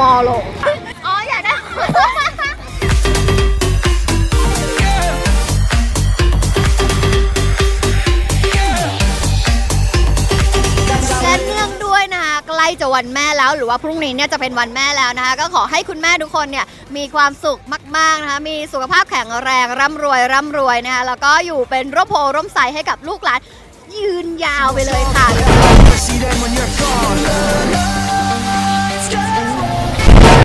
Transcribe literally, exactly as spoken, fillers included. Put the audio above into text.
โลอ๋ออยากได้และเนื่องด้วยนะคะใกล้จะวันแม่แล้วหรือว่าพรุ่งนี้เนี่ยจะเป็นวันแม่แล้วนะคะก็ขอให้คุณแม่ทุกคนเนี่ยมีความสุขมากๆนะคะมีสุขภาพแข็งแรงร่ำรวยร่ำรวยนะคะแล้วก็อยู่เป็นร่มโพร่มไทรให้กับลูกหลานยืนยาวไปเลยค่ะ